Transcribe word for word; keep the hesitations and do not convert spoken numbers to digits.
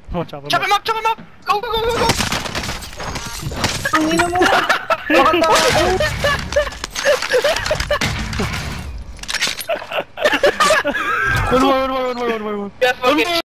Oh, chop him Chop up. him up! Chop him up! Go, go, go, go, go! Ang ina mo! Bakit ako? One more, one more, one more, one more, one more. Yeah, fucking